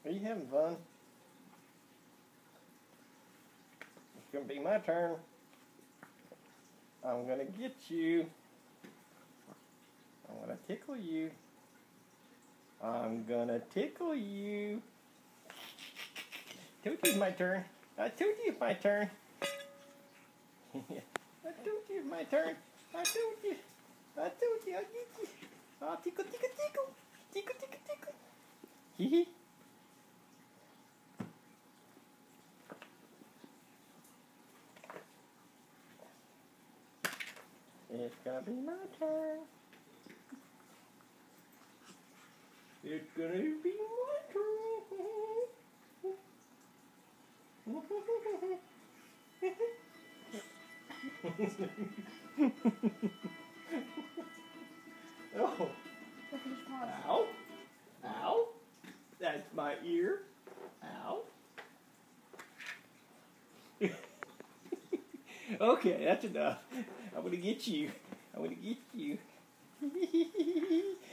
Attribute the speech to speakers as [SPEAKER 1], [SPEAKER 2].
[SPEAKER 1] Are you having fun? It's gonna be my turn. I'm gonna get you. I'm gonna tickle you. I'm gonna tickle you. Told you it's my turn. I told you it's my turn. I told you it's my turn. I told you. I told you I'll get you. Oh, tickle, tickle, tickle. Tickle, tickle, tickle. Hee hee. It's gonna be my turn. It's gonna be my turn. Oh. Ow. Ow. That's my ear. Ow. Okay, that's enough. I'm gonna get you. I'm gonna get you.